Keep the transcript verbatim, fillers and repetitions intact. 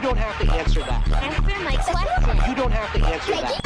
don't have to answer that. Answer my question. You don't have to answer that.